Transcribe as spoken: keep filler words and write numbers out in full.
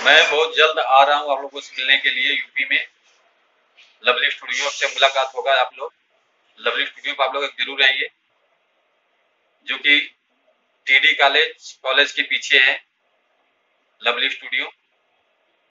मैं बहुत जल्द आ रहा हूँ आप लोगों से मिलने के लिए यूपी में। लवली स्टूडियो से मुलाकात होगा आप लोग। लवली स्टूडियो पर आप लोग जरूर आइए, जो कि टीडी कॉलेज कॉलेज के पीछे है लवली स्टूडियो।